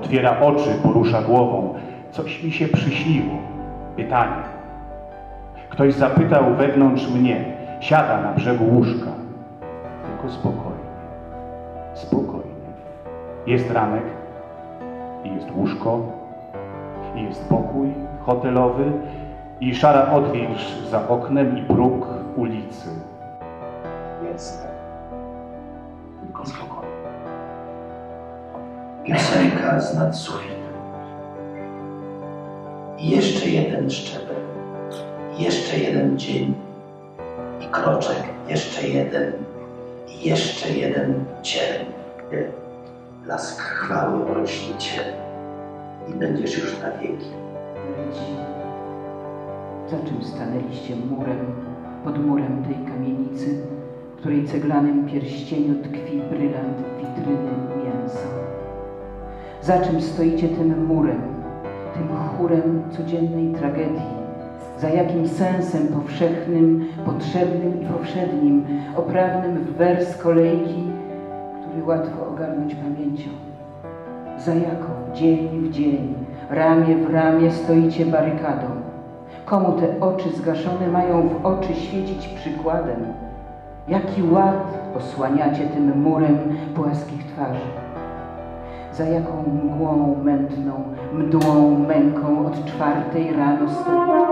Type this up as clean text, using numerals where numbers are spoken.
Otwiera oczy, porusza głową. Coś mi się przyśniło. Pytanie. Ktoś zapytał wewnątrz mnie. Siada na brzegu łóżka. Tylko spokojnie. Spokojnie. Jest ranek. I jest łóżko. I jest pokój hotelowy. I szara odwilż za oknem i próg ulicy. Jest. Tylko spokojnie. Piosenka z nad sufitem. I jeszcze jeden szczebel. Jeszcze jeden dzień. I kroczek. Jeszcze jeden. I jeszcze jeden cień. Blask chwały rośnie cię. I będziesz już na wieki. Za czym stanęliście murem, pod murem tej kamienicy, w której ceglanym pierścieniu tkwi brylant witryny mięsa? Za czym stoicie tym murem, tym chórem codziennej tragedii? Za jakim sensem powszechnym, potrzebnym i powszednim, oprawnym w wers kolejki, który łatwo ogarnąć pamięcią? Za jaką dzień w dzień, ramię w ramię stoicie barykadą? Komu te oczy zgaszone mają w oczy świecić przykładem? Jaki ład osłaniacie tym murem płaskich twarzy? Za jaką mgłą mętną, mdłą męką od 4 rano stoicie?